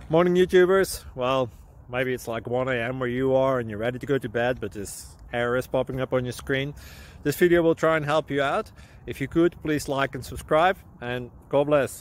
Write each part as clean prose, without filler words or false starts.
Morning YouTubers. Well, maybe it's like 1 a.m. where you are and you're ready to go to bed, but this error is popping up on your screen. This video will try and help you out. If you could, please like and subscribe, and God bless.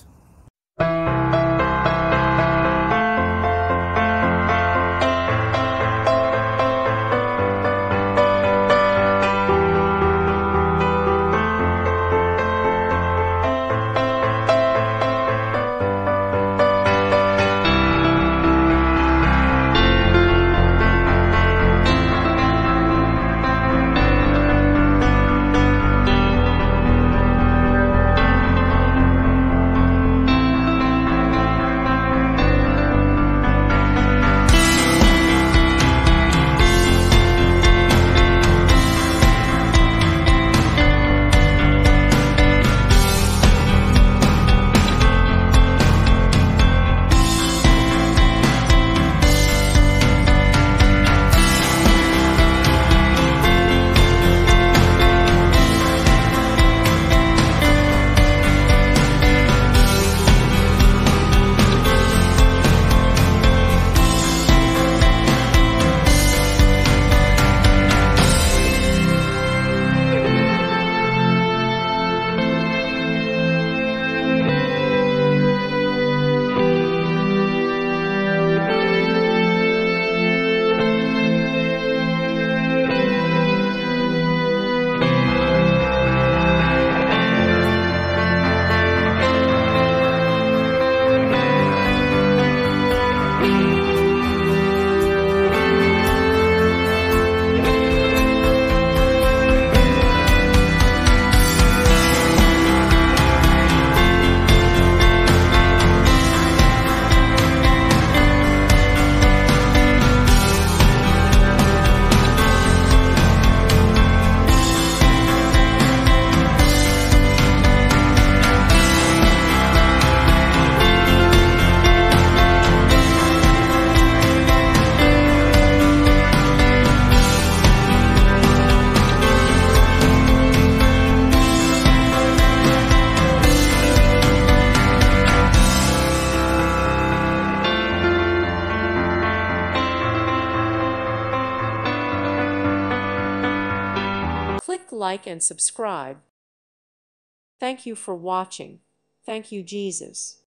Click like and subscribe. Thank you for watching. Thank you, Jesus.